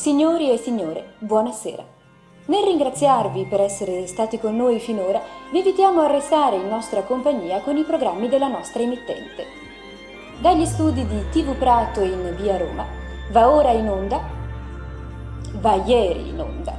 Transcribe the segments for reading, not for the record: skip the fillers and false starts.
Signori e signore, buonasera. Nel ringraziarvi per essere stati con noi finora, vi invitiamo a restare in nostra compagnia con i programmi della nostra emittente. Dagli studi di TV Prato in via Roma, va ora in onda, va ieri in onda.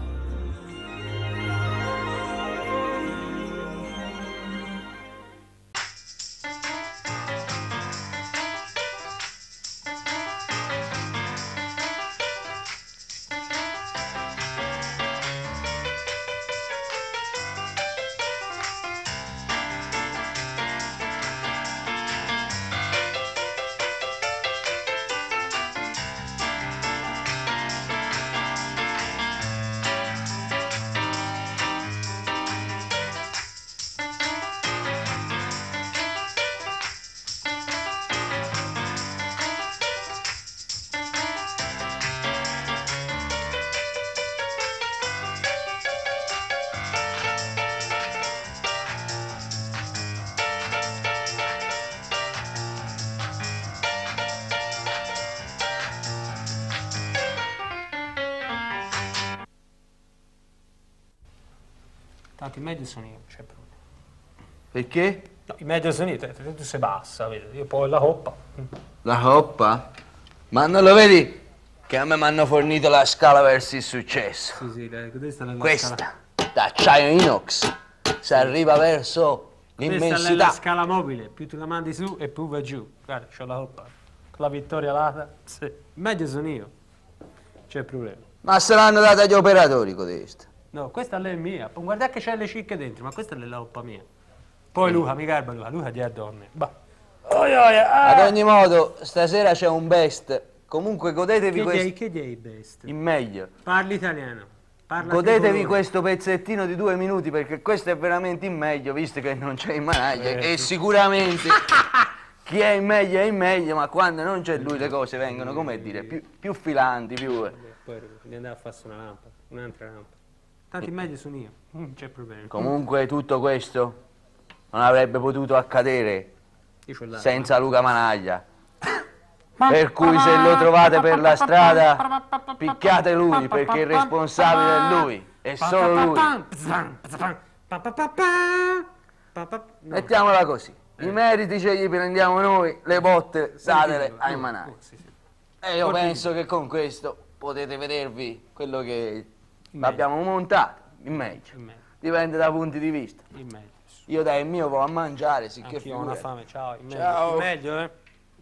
Tanto i medio sono io, c'è problema. Perché? No, i medio sono io, tu sei bassa, vedi? Io poi la coppa. La coppa? Ma non lo vedi che a me mi hanno fornito la scala verso il successo? Sì, questa è la Questa, scala. d'acciaio inox, si arriva verso Questa è la l'immensità. scala mobile, più tu la mandi su e più va giù. Guarda, c'ho la coppa. Con la vittoria lata. Sì. I medio sono io. C'è problema. Ma se l'hanno data agli operatori codesta. No, questa è mia. Guarda che c'è le cicche dentro, ma questa è la coppa mia. Poi Luca, mi garba Luca di a donne. Bah. Ad ogni modo, stasera c'è un best. Comunque godetevi questo. Che dei best? Il meglio. Parli italiano. Parla Godetevi tricolore. questo pezzettino di 2 minuti perché questo è veramente il meglio, visto che non c'è il managlia. E sicuramente chi è il meglio, ma quando non c'è lui le cose vengono, come dire, più filanti, più. Poi devi andare a farsi una lampada, un'altra lampada. Tanto in medio sono io, non c'è problema. Comunque tutto questo non avrebbe potuto accadere Io c'ho senza Luca Managlia. Per cui se lo trovate per la strada picchiate lui perché il responsabile è lui, è solo lui. Mettiamola così, i meriti ce li prendiamo noi, le botte datele ai Managlia. E io penso che con questo potete vedervi quello che abbiamo montato, il meglio. Dipende da punti di vista. Il meglio. Io dai il mio vado a mangiare, sicché Anch'io ho una fame, ciao. Il meglio. Ciao. Il meglio, eh?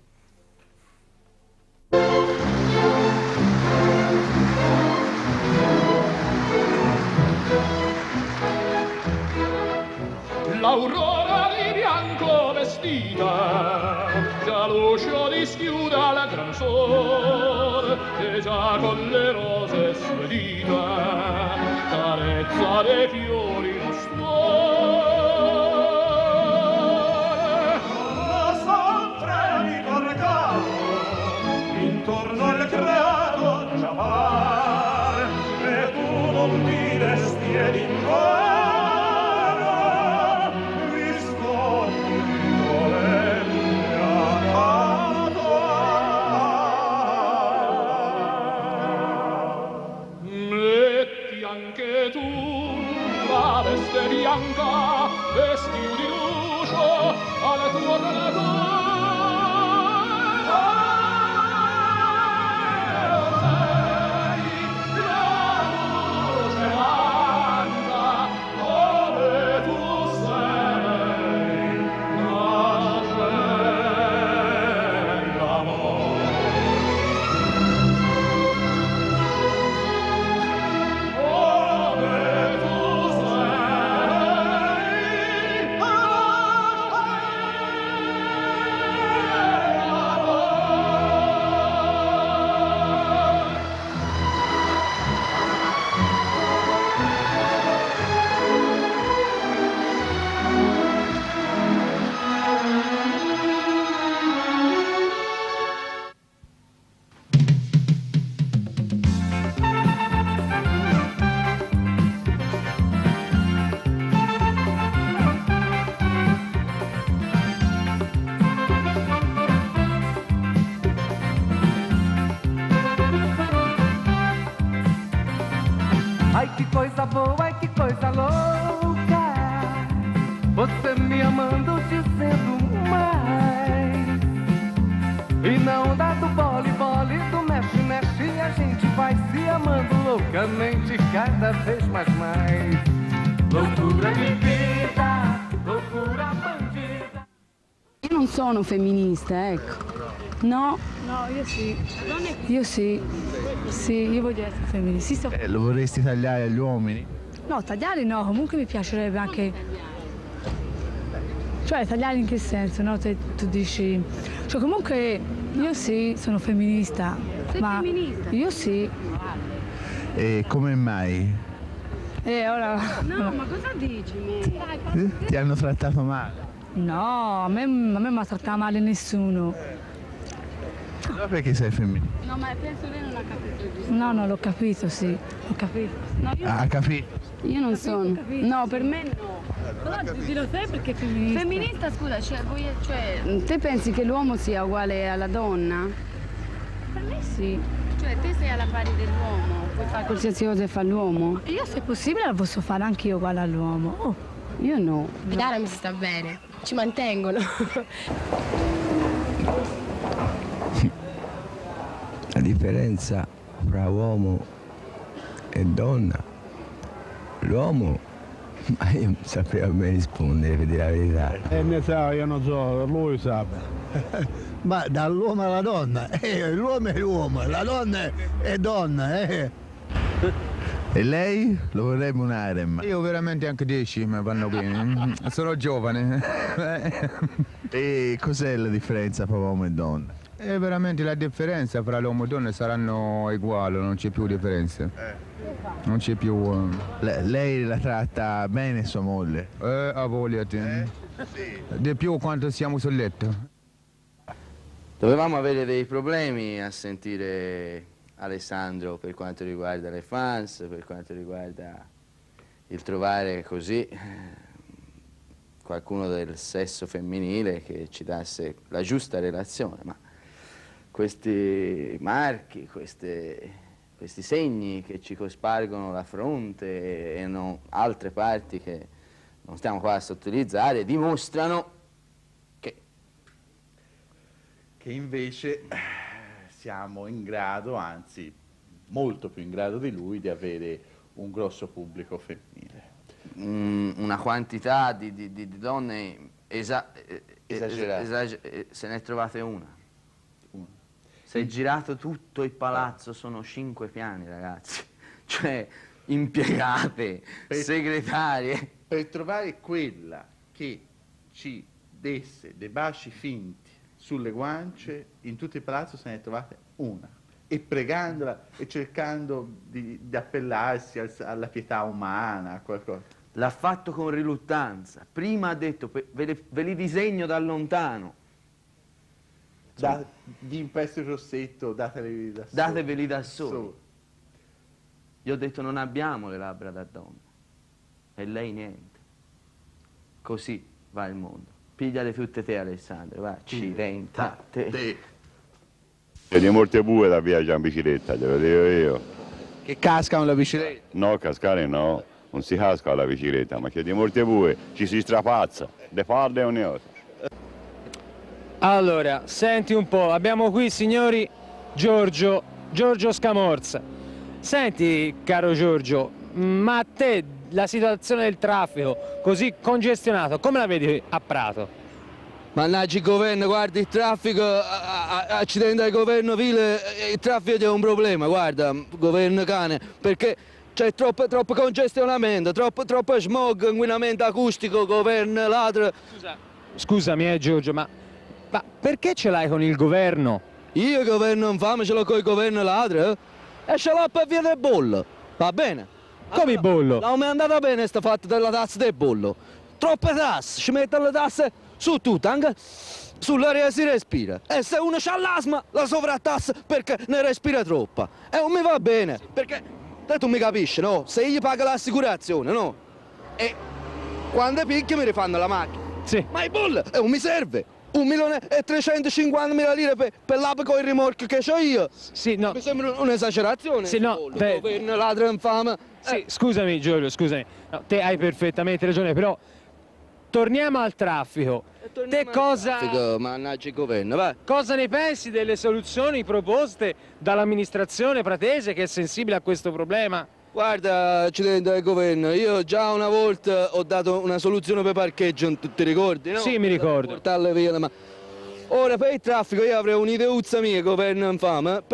L'aurora di bianco vestita, già l'uscio dischiuda la gran sol, e già con le rose sue dita carezza dei fiori lo stuor. Son tremi corcato, intorno al creato già par, e tu non ti resti ed intorno. Anche tu la veste bianca, vesti di luce al tuo relato. Ai que coisa boa, ai que coisa louca. Você me amando, dizendo mais. E não dá do bole, bole, do mexe, mexe. E a gente vai se amando loucamente, cada vez mais. Loucura de vida, loucura bandida. Io non sono femminista, ecco. No, io sì. Io sì. Sì, io voglio essere femminista. Lo vorresti tagliare agli uomini? No, tagliare no, comunque mi piacerebbe anche... Cioè, tagliare in che senso, no? Tu dici... Cioè, comunque, io sì, sono femminista. Sei femminista? Io sì. E come mai? Ora... No, ma cosa dici? Ti hanno trattato male? No, a me non ha trattato male nessuno. Allora perché sei femminista? No, ma penso lei non ha capito giusto. No, l'ho capito, sì. L'ho capito. No, io Ha capito? Io non sono. capito. No, per me no. Però lo sai perché è femminista? Femminista, scusa, cioè, te pensi che l'uomo sia uguale alla donna? Per me sì. Cioè, te sei alla pari dell'uomo, puoi fare qualsiasi cosa che fa l'uomo? Io se possibile la posso fare anche io uguale all'uomo. Oh. Io no. Dara mi si sta bene, ci mantengono. La differenza fra uomo e donna, l'uomo, ma io non sapevo come rispondere, per dire la verità. Ne so, io non so, lui sa. Ma dall'uomo alla donna, l'uomo è l'uomo, la donna è donna. E lei? Lo vorrebbe un harem. Io veramente anche 10 mi vanno bene, sono giovane. E cos'è la differenza fra uomo e donna? E veramente la differenza fra l'uomo e la donna saranno uguali, non c'è più differenza. Non c'è più... Lei la tratta bene sua moglie? A voglia te. Sì. Di più quanto siamo sul letto. Dovevamo avere dei problemi a sentire Alessandro per quanto riguarda le fans, per quanto riguarda il trovare così qualcuno del sesso femminile che ci dasse la giusta relazione, ma questi marchi, questi segni che ci cospargono la fronte e non altre parti che non stiamo qua a sottolineare dimostrano che invece siamo in grado, anzi molto più in grado di lui, di avere un grosso pubblico femminile. Una quantità di donne esagerate. Se ne trovate una. Si è girato tutto il palazzo, sono 5 piani, ragazzi. Cioè, impiegate, segretarie. Per trovare quella che ci desse dei baci finti sulle guance, in tutto il palazzo se ne è trovata una. E pregandola e cercando di appellarsi alla pietà umana, a qualcosa. L'ha fatto con riluttanza. Prima ha detto, ve li disegno da lontano. Di in pezzo il rossetto, dateveli da solo. Dateveli da solo. Io ho detto, non abbiamo le labbra da donna. E lei niente. Così va il mondo. Pigliale tutte te, Alessandro, va, accidenta te. C'è di molte bue da viaggiare in bicicletta, te lo dico io. Che cascano la bicicletta? No, cascare no, non si casca la bicicletta, ma c'è di molte bue, ci si strapazza, de farde e ogni cosa. Allora, senti un po', abbiamo qui, signori, Giorgio Scamorza. Senti, caro Giorgio, ma a te la situazione del traffico così congestionato, come la vedi a Prato? Mannaggia il governo, guarda il traffico, accidente al governo Vile, il traffico è un problema, guarda, governo cane, perché c'è troppo congestionamento, troppo smog, inquinamento acustico, governo ladro. Scusami Giorgio, ma perché ce l'hai con il governo? Io il governo infame ce l'ho con il governo ladro e ce l'ho per via del bollo, va bene? Come il bollo? Non mi è andata bene sta fatta della tassa del bollo, troppe tasse, ci mettono le tasse su tutto, anche sull'aria si respira. E se uno ha l'asma, la sovrattassa perché ne respira troppa. E non mi va bene, perché te tu mi capisci, no? Se io pago l'assicurazione, no? E quando picchio mi rifanno la macchina. Sì. Ma il bollo non mi serve. 1.350.000 lire per l'ape con il rimorchio che ho io. Sì, no. Mi sembra un'esagerazione. Sì, no, Il governo ladro infame. Sì, scusami Giorgio, scusami. No, te hai perfettamente ragione, però torniamo al traffico. Te cosa... Mannaggia il governo, va. Cosa ne pensi delle soluzioni proposte dall'amministrazione pratese che è sensibile a questo problema? Guarda, accidente del governo, io già una volta ho dato una soluzione per parcheggio, ti ricordi, no? Sì, mi ricordo. Portarle via, ma ora per il traffico io avrei un'ideuzza mia, governo infame.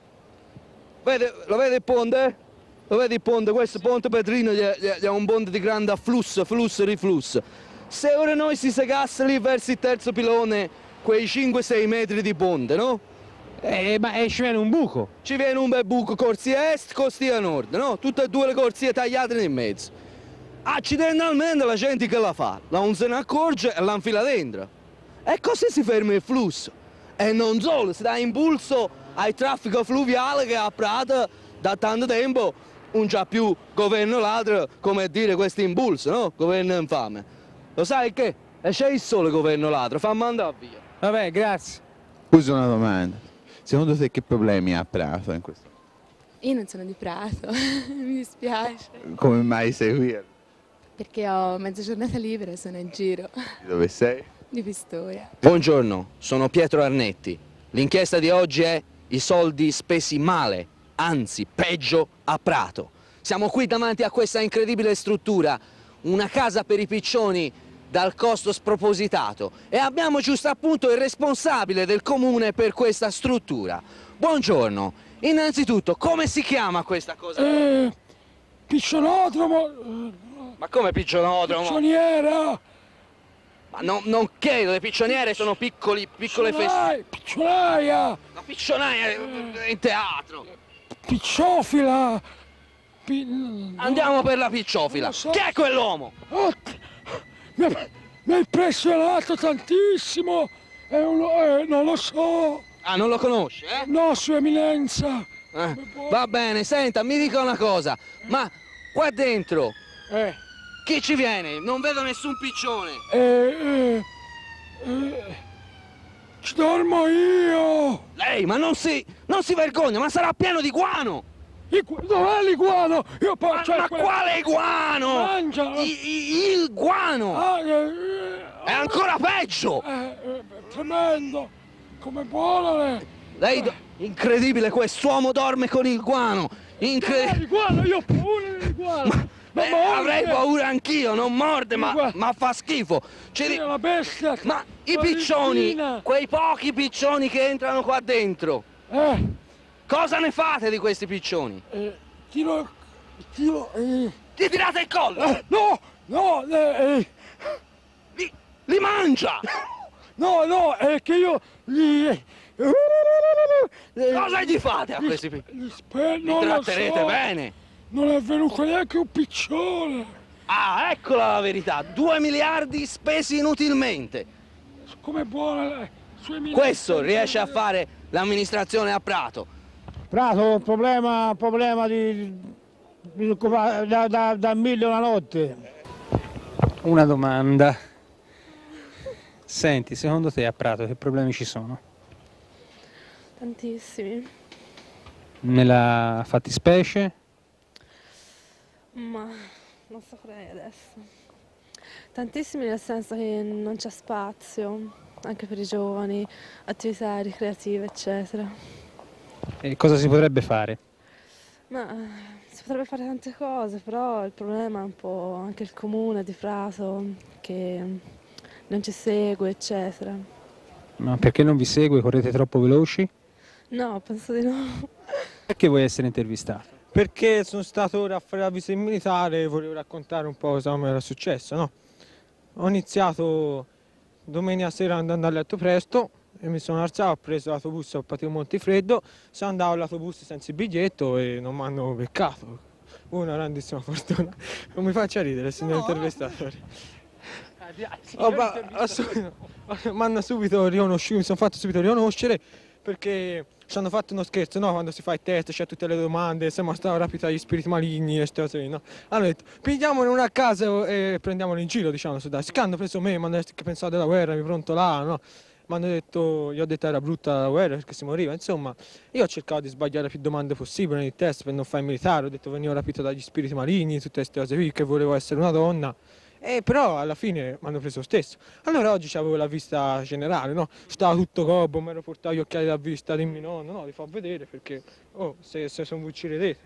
Lo vedi il ponte? Lo vedi il ponte? Questo ponte Petrino è un ponte di grande afflusso, flusso e riflusso. Se ora noi si segasse lì verso il terzo pilone quei 5-6 metri di ponte, no? Ma ci viene un buco. Ci viene un bel buco, corsia est, corsia nord, no? Tutte e due le corsie tagliate nel mezzo. Accidentalmente la gente che la fa? Non se ne accorge e la infila dentro. E così si ferma il flusso. E non solo, si dà impulso al traffico fluviale che a Prato da tanto tempo non c'ha più governo ladro, come dire questo impulso, no? Governo infame. Lo sai che? E c'è il solo governo ladro, fammi andare via. Vabbè, grazie. Scusa una domanda. Secondo te che problemi ha Prato in questo? Io non sono di Prato, mi dispiace. Come mai sei qui? Perché ho mezza giornata libera e sono in giro. Di dove sei? Di Pistoia. Buongiorno, sono Pietro Arnetti. L'inchiesta di oggi è i soldi spesi male, anzi peggio a Prato. Siamo qui davanti a questa incredibile struttura, una casa per i piccioni dal costo spropositato, e abbiamo giusto appunto il responsabile del comune per questa struttura. Buongiorno, innanzitutto come si chiama questa cosa? Piccionodromo. Ma come piccionodromo? Piccioniera. Ma non credo, le piccioniere sono piccole feste. Piccionaia. La piccionaia è in teatro. Picciofila. Andiamo per la picciofila. So. Chi è quell'uomo? Mi ha impressionato tantissimo. Non lo so. Ah, non lo conosci, eh? No, Sua Eminenza. Va bene, senta, mi dica una cosa. Ma qua dentro chi ci viene? Non vedo nessun piccione. Ci dormo io. Lei, ma non si vergogna, ma sarà pieno di guano. Dov'è l'iguano? Ma quale guano? Mangialo. Il guano! È ancora peggio! Tremendo! Come buono! Incredibile, quest'uomo dorme con il guano! Incredibile! Il guano, io ho paura del guano! Avrei paura anch'io, non morde, ma fa schifo! La bestia! Ma i piccioni, quei pochi piccioni che entrano qua dentro! Cosa ne fate di questi piccioni? Ti tirate il collo? No! Li mangia! No, è che io Cosa gli fate a questi piccioni? Li tratterete bene? Non è venuto neanche un piccione! Ah, eccola la verità! 2 miliardi spesi inutilmente! Come buona lei! Questo riesce a fare l'amministrazione a Prato! Prato, problema da 1000 una notte. Una domanda. Senti, secondo te a Prato che problemi ci sono? Tantissimi. Nella fattispecie? Ma non saprei adesso. Tantissimi nel senso che non c'è spazio, anche per i giovani, attività ricreative, eccetera. E cosa si potrebbe fare? Ma si potrebbe fare tante cose, però il problema è un po' anche il comune di Prato che non ci segue, eccetera. Ma perché non vi segue? Correte troppo veloci? No, penso di no. Perché vuoi essere intervistato? Perché sono stato ora a fare la visita militare e volevo raccontare un po' cosa mi era successo, no? Ho iniziato domenica sera andando a letto presto e mi sono alzato, ho preso l'autobus, ho patito molto freddo, sono andato all'autobus senza il biglietto e non mi hanno beccato. Una grandissima fortuna. Non mi faccia ridere, signor intervistatore. Mi hanno subito riconosciuto, mi sono fatto subito riconoscere perché ci hanno fatto uno scherzo, no? Quando si fa il test, c'è tutte le domande, siamo stati rapiti dagli spiriti maligni e queste cose, no? Hanno detto, pigliamone una a casa e prendiamolo in giro, diciamo, su dai. Che hanno preso me, mi hanno detto che pensavo della guerra, mi pronto là, no? gli ho detto era brutta la guerra perché si moriva, insomma, io ho cercato di sbagliare più domande possibili nel test per non fare il militare, ho detto venivo rapito dagli spiriti maligni, tutte queste cose qui, che volevo essere una donna. Però alla fine mi hanno preso lo stesso. Allora oggi avevo la vista generale, no? Stava tutto gobbo, mi ero portato gli occhiali da vista di mio nonno, no? Li fa vedere perché, se sono voi ci vedete.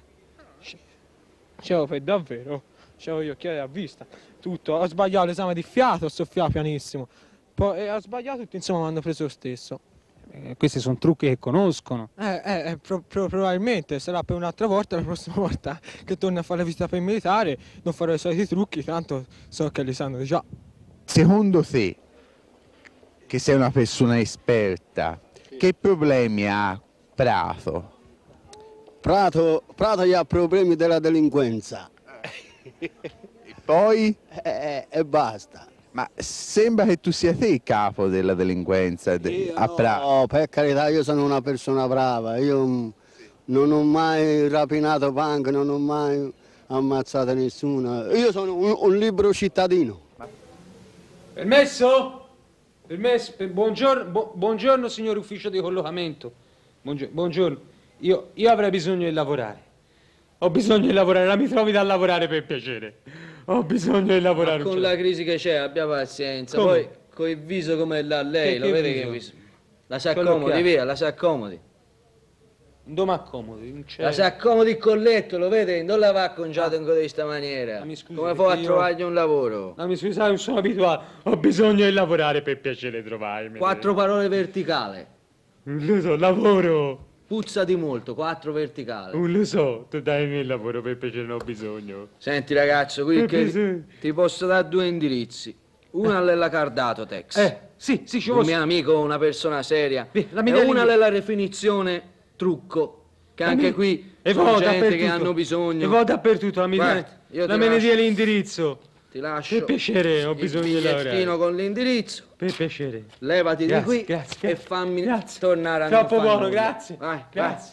C'avevo per davvero, c'avevo gli occhiali da vista, tutto. Ho sbagliato l'esame di fiato, ho soffiato pianissimo. Poi ho sbagliato tutto, insomma mi hanno preso lo stesso. Questi sono trucchi che conoscono. Probabilmente sarà per un'altra volta, la prossima volta che torno a fare la visita per il militare non farò i soliti trucchi, tanto so che li sanno già. Secondo te, che sei una persona esperta, che problemi ha Prato? Prato ha problemi della delinquenza. E poi? E basta. Ma sembra che tu sia te il capo della delinquenza a Prato. No, per carità, io sono una persona brava, io non ho mai rapinato banche, non ho mai ammazzato nessuno. Io sono un libero cittadino. Permesso? Permesso? Buongiorno signor ufficio di collocamento. Buongiorno. Io avrei bisogno di lavorare. Ho bisogno di lavorare, la mi trovi da lavorare per piacere. Ho bisogno di lavorare. Ma con la crisi che c'è, abbia pazienza. Come? Poi con il viso come l'ha lei, lo vede che viso? La si accomodi, via, la si accomodi. Non mi accomodi, non c'è. La si accomodi il colletto, lo vede? Non la va acconciato in questa maniera. Come può trovargli un lavoro? No, mi scusi, non sono abituato. Ho bisogno di lavorare per piacere trovarmi. 4 parole verticali. Non lo so, lavoro. Puzza di molto, 4 verticali. Non lo so, tu dammi il lavoro per piacere, non ho bisogno. Senti ragazzo, qui che ti posso dare 2 indirizzi. Uno alla Cardato Tex. Sì, ci un posso. mio amico, una persona seria. E dia una alla Rifinizione Trucco, che anche qui sono gente che hanno bisogno. E vado dappertutto, la me ne dia l'indirizzo. Ti lascio. Per piacere, ho bisogno di lavorare. Il bigliettino con l'indirizzo. Per piacere. Levati di qui e fammi tornare a Troppo buono, grazie. Vai, grazie.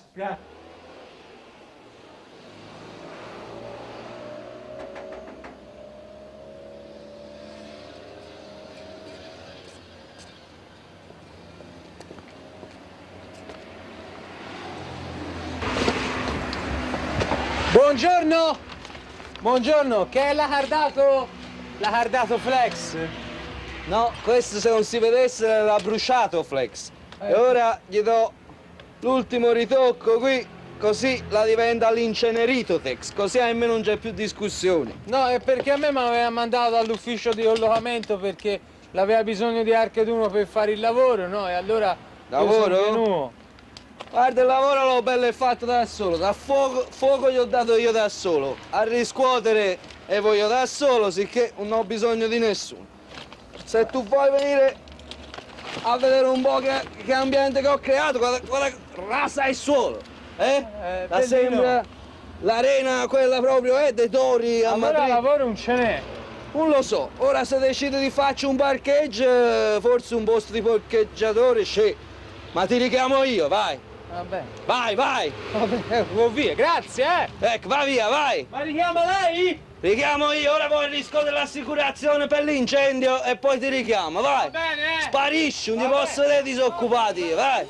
Buongiorno! Buongiorno, che è la Cardato Flex? No, questo se non si vedesse l'ha bruciato Flex. E ora gli do l'ultimo ritocco qui, così la diventa l'incenerito Tex, così almeno non c'è più discussione. No, è perché a me mi aveva mandato all'ufficio di collocamento perché l'aveva bisogno di Archeduno per fare il lavoro, no? E allora... Lavoro? Guarda, il lavoro l'ho bello fatto da solo, da fuoco gli ho dato io da solo, a riscuotere e voglio da solo, sicché non ho bisogno di nessuno. Se tu vuoi venire a vedere un po' che ambiente che ho creato, guarda, rasa il suolo, la sembra l'arena quella proprio dei tori a Madrid. Allora lavoro non ce n'è. Non lo so, ora se decido di farci un parcheggio, forse un posto di parcheggiatore c'è, ma ti richiamo io, vai. Vabbè. Vai! Vabbè, via, grazie, Ecco, va via, vai! Ma richiama lei? Richiamo io, ora poi riscuotere l'assicurazione per l'incendio e poi ti richiamo, vai! Va bene, Sparisci, non ti posso vedere disoccupati, vai!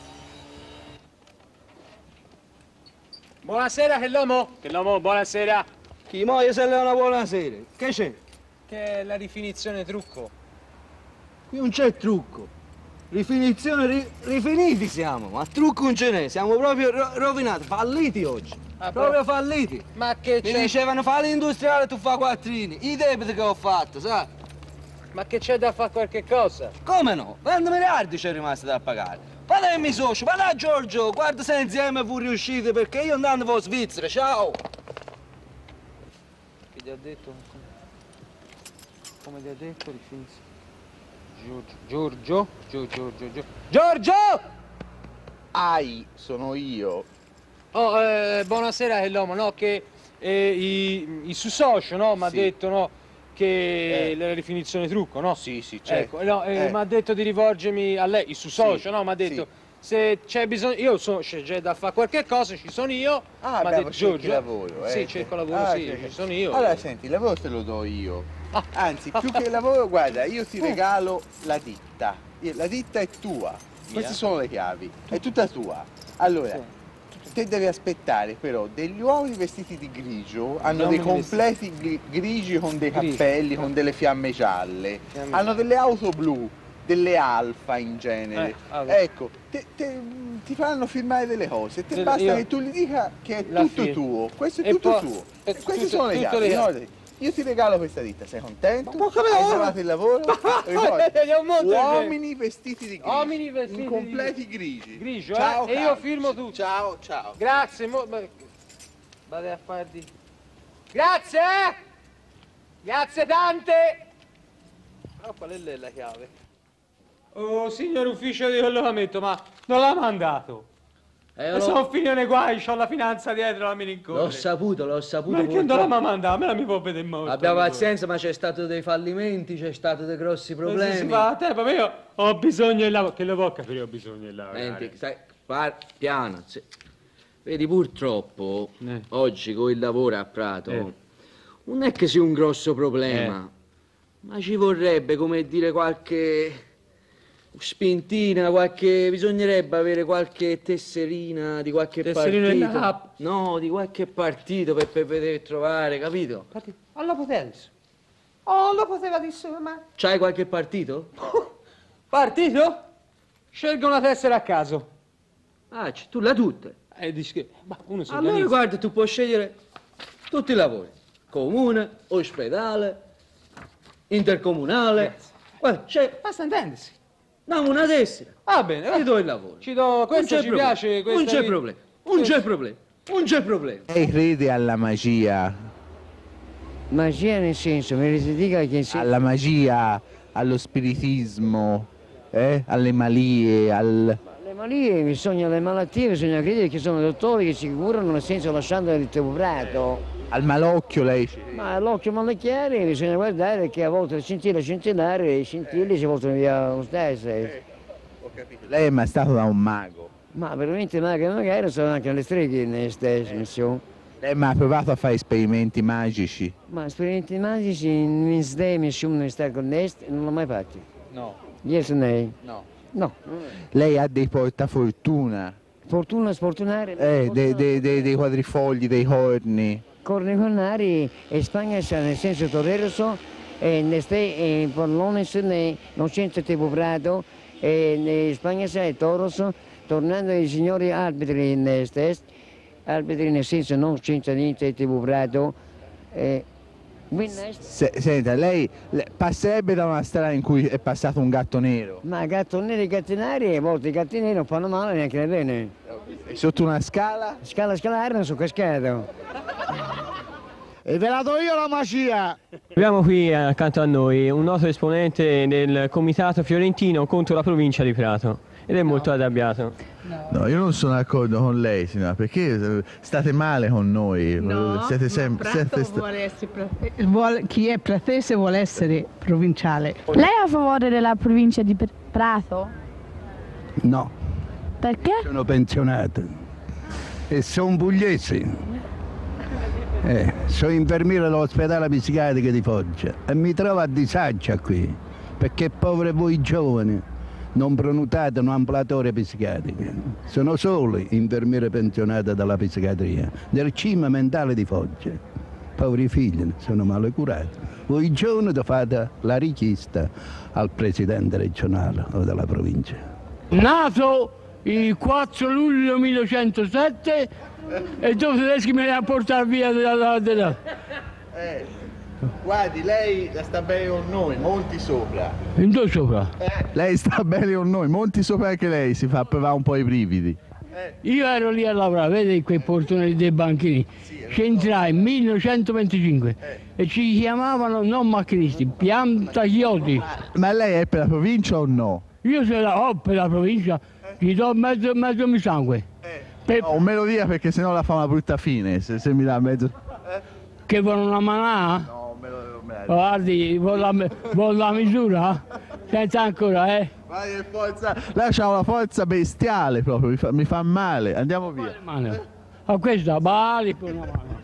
Buonasera, che l'uomo, buonasera. Chi muoia se le una buonasera? Che c'è? Che è la rifinizione Trucco. Qui non c'è trucco. Rifinizione, rifiniti siamo, ma trucco non ce n'è, siamo proprio rovinati, falliti oggi. Proprio falliti. Ma che c'è? Mi dicevano fa l'industriale, tu fa quattrini, i debiti che ho fatto, sai? Ma che c'è da fare qualche cosa? Come no? 20 miliardi c'è rimasto da pagare. Vada il mio socio, vada a Giorgio, guarda se insieme fu riusciti perché io andando per Svizzera, ciao! Che ti ha detto? Come ti ha detto? Rifinizione. Giorgio? Sono io. Buonasera, è l'uomo, no? Che il suo socio, no? Mi ha detto, no? Che la rifinizione Trucco, no? Sì, certo. Ecco, no, mi ha detto di rivolgermi a lei, il suo socio, no? Mi ha detto, se c'è bisogno, c'è da fare qualche cosa, ci sono io. Ah, mi ha detto Giorgio. Lavoro, Sì, cerco lavoro, ci sono io. Allora, senti, il lavoro te lo do io. Anzi, più che il lavoro, guarda, io ti regalo la ditta. la ditta è tua, queste sono le chiavi, è tutta tua. Allora, te devi aspettare però degli uomini vestiti di grigio, hanno dei completi grigi con dei cappelli, con delle fiamme gialle, hanno delle auto blu, delle Alfa in genere. Ecco, ti faranno firmare delle cose, te basta che tu gli dica che è tutto tuo, questo è tutto tuo. E queste sono le chiavi, no? Io ti regalo questa ditta, sei contento? Ma hai trovato il lavoro? Uomini vestiti di grigio, completi grigi. Grigio, ciao, e io firmo tutto. Ciao, ciao. Grazie, vado a farti. Grazie! Grazie tante! Ah, qual è la chiave? Oh, signor ufficio di collocamento, ma non l'ha mandato? Sono finito nei guai, c'ho la finanza dietro, la mi rincorre. L'ho saputo. Ma che non l'ha mandato? Me la mi può vedere molto. Abbiamo pazienza, ma c'è stato dei fallimenti, c'è stato dei grossi problemi. Si fa a tempo, ma io ho bisogno di lavoro. Che lo può capire, ho bisogno di lavoro. Senti, stai, piano. Vedi, purtroppo, oggi con il lavoro a Prato, non è che sia un grosso problema, ma ci vorrebbe, come dire, qualche spintina, bisognerebbe avere qualche tesserina di qualche partito. No, di qualche partito per vedere trovare, capito? Alla potenza. Oh, lo poteva dire, ma... C'hai qualche partito? Partito? Scelgo una tessera a caso. Ah, tu l'hai tutte? Ma uno si allora organizza. guarda, tu puoi scegliere tutti i lavori. Comune, ospedale, intercomunale. Guarda, basta intendersi. No, una tessera. Va bene, ti do il lavoro. Questo ci piace. Non c'è problema. Non c'è problema. Lei crede alla magia? Magia nel senso, mi dica che alla magia, allo spiritismo, alle malie, Le malie, le malattie, bisogna credere che sono dottori che si curano nel senso lasciando il teoprato. Al malocchio lei? Ma l'occhio malacchiare bisogna guardare che a volte le scintille, i scintilli si voltano via lo stesso. Ho capito. Lei è mai stato da un mago? Ma veramente magari sono anche le streghe nelle stesse missioni. Lei mai ha provato a fare esperimenti magici? Ma esperimenti magici in ste missioni sta con est non l'ho mai fatti. No. Yes, nei? No. No. Lei ha dei portafortuna? Fortuna, sfortunare? Dei quadrifogli, dei corni? Corni cornari in Spagna c'è nel senso torreroso e in Polonia non c'è tipo prato e in Spagna c'è toros tornando ai signori arbitri in est arbitri nel senso non c'è niente tipo prato Senta, lei passerebbe da una strada in cui è passato un gatto nero? Ma gatto nero e gatti neri, a volte i gatti neri non fanno male neanche ne bene. E sotto una scala? Scalare non sono cascato. E ve la do io la magia! Abbiamo qui accanto a noi un noto esponente del comitato fiorentino contro la provincia di Prato ed è molto arrabbiato. No, io non sono d'accordo con lei, signora, perché state male con noi. No, siete sempre. Chi è pratese vuole essere provinciale. Lei è a favore della provincia di Prato? No. Perché? Sono pensionato e sono pugliese. Sono infermiere dell'ospedale psichiatrico di Foggia e mi trovo a disagio qui, perché poveri voi giovani non prenotate un ambulatore psichiatrico. Sono soli infermiere pensionate dalla psichiatria, del CIM mentale di Foggia. Poveri figli, sono male curati. Voi giovani fate la richiesta al presidente regionale o della provincia. Nato il 4 luglio 1107 e dopo tedeschi me ne ha portato via della. Guardi, lei sta bene con noi, monti sopra. In dove sopra? Lei sta bene con noi, monti sopra anche lei, si fa provare un po' i brividi. Io ero lì a lavorare, vedi quei portoni dei banchini. Ci entrai nel 1925 e ci chiamavano non macchinisti, piantachioti. Ma lei è per la provincia o no? Io sono per la provincia, gli do mezzo mio sangue. No, non me lo dica perché sennò la fa una brutta fine, se mi dà mezzo. Che vuole una manà? No, me lo guardi, vuole la misura? Senza ancora, Vai, forza. Lei ha una forza bestiale proprio, mi fa male. Andiamo via. A questa, bali per una mano.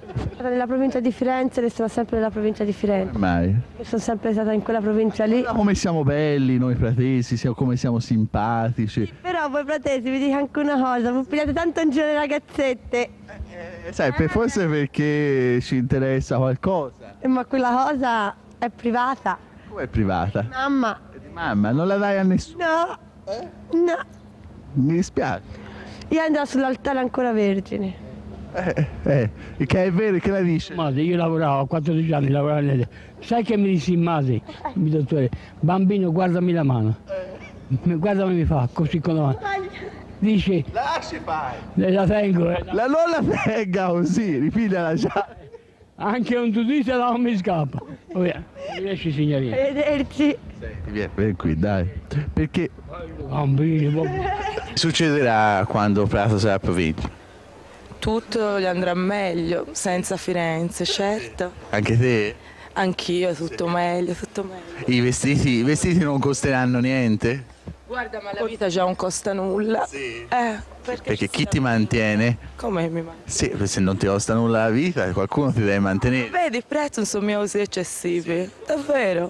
stata nella provincia di Firenze e resterò sempre nella provincia di Firenze. Mai. Sono sempre stata in quella provincia lì. Guarda come siamo belli noi fratesi, come siamo simpatici. Però voi fratesi vi dico anche una cosa, vi pigliate tanto in giro le ragazzette. Sai, forse perché ci interessa qualcosa. Ma quella cosa è privata. Come è privata? Mamma. Di mamma, non la dai a nessuno. No. No. Mi dispiace. Io andrò sull'altare ancora vergine. Che è vero, che la dice? Masi, io lavoravo a 14 anni, lavoravo nelle... Sai che mi dissi Masi, il dottore, bambino guardami la mano. Guardami mi fa così con la mano. Dice... Lasci fare. La tengo. Non la tenga così, ripigliala già. Anche un tutista non mi scappa. Riesci signorina. Arrivederci. Vieni qui, dai. Perché... Bambini, succederà quando Prato sarà provincia? Tutto gli andrà meglio, senza Firenze, certo. Anche te? Anch'io, tutto meglio, tutto meglio. I vestiti non costeranno niente? Guarda, ma la vita già non costa nulla. Sì. Perché chi ti mantiene? Come mi mantiene? Sì, se non ti costa nulla la vita, qualcuno ti deve mantenere. Vedi, i prezzi non sono mica così eccessivi, davvero.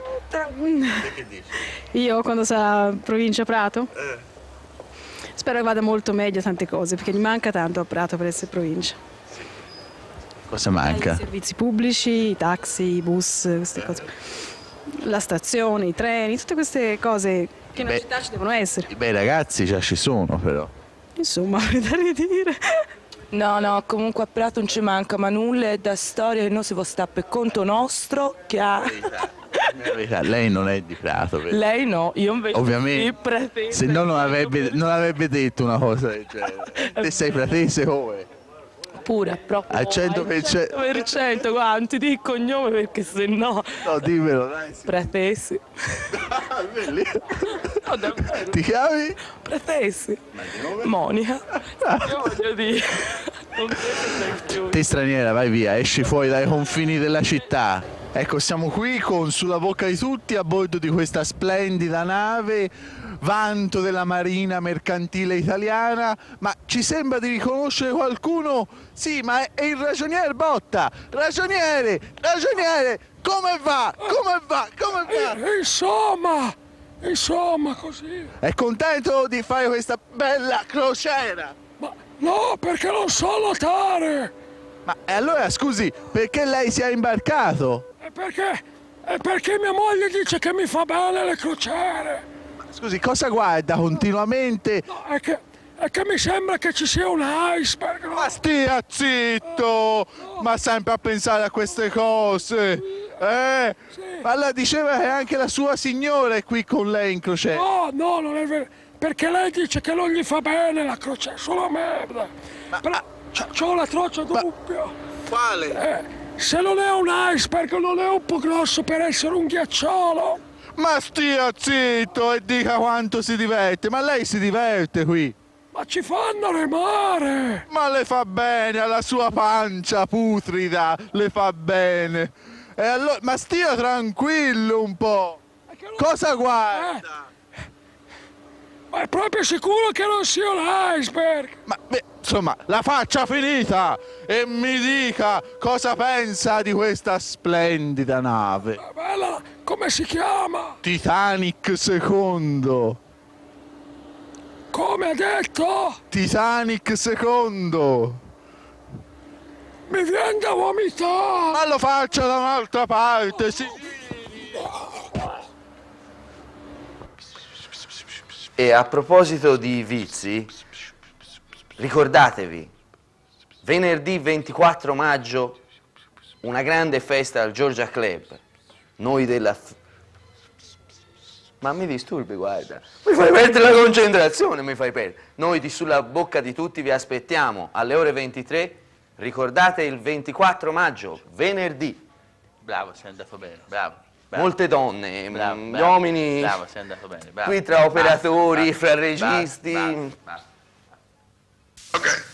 Io quando sarà provincia Prato? Spero che vada molto meglio tante cose, perché gli manca tanto a Prato per essere provincia. Cosa manca? I servizi pubblici, i taxi, i bus, queste cose. La stazione, i treni, tutte queste cose che nella città ci devono essere. I bei ragazzi già ci sono però. Insomma, da ridire. No, comunque a Prato non ci manca, ma nulla è da storia che noi si può stare per conto nostro che ha... Lei non è di Prato. Vero? Lei no, io invece ovviamente, sì, se no non avrebbe detto una cosa del genere. Te sei pratese come? Pure, proprio al 100%. 100%, guarda, non ti dico il cognome perché se no... No, dimmelo, dai. Sì. Pratesi. No, ti chiami? Pratesi. Monica. Io voglio dire... Te straniera, vai via, esci fuori dai confini della città. Ecco, siamo qui sulla bocca di tutti a bordo di questa splendida nave, vanto della Marina Mercantile Italiana, ma ci sembra di riconoscere qualcuno? Sì, ma è il ragionier Botta! Ragioniere! Come va? Insomma, così. È contento di fare questa bella crociera? Ma no, perché non so nuotare! Ma allora, scusi, perché lei si è imbarcato? Perché mia moglie dice che mi fa bene le crociere. Scusi, cosa guarda continuamente? No, è che mi sembra che ci sia un iceberg. No? Ma stia zitto! No. Ma sempre a pensare a queste cose. Sì. Ma la diceva che anche la sua signora è qui con lei in crociera. No, non è vero. Perché lei dice che non gli fa bene la crociera, solo merda. Però c'ho la troccia doppia. Quale? Se non è un iceberg non è un po' grosso per essere un ghiacciolo. Ma stia zitto e dica quanto si diverte. Ma lei si diverte qui? Ma ci fanno remare. Ma le fa bene alla sua pancia putrida, le fa bene. E allora, ma stia tranquillo un po'. Cosa guarda? Ma è proprio sicuro che non sia un iceberg? Ma insomma, la faccia finita e mi dica cosa pensa di questa splendida nave. Bella, come si chiama? Titanic II. Come ha detto? Titanic II. Mi viene da vomitare. Ma lo faccia da un'altra parte, sì. E a proposito di vizi, ricordatevi, venerdì 24 maggio, una grande festa al Georgia Club. Noi della... Ma mi disturbi, guarda. Mi fai perdere la concentrazione, mi fai perdere. Noi di Sulla Bocca di Tutti vi aspettiamo alle ore 23. Ricordate il 24 maggio, venerdì. Bravo, sei andato bene, bravo. Molte donne, bravo, gli uomini, bravo, sei andato bene, bravo. qui tra operatori, fra registi. Basta. Ok.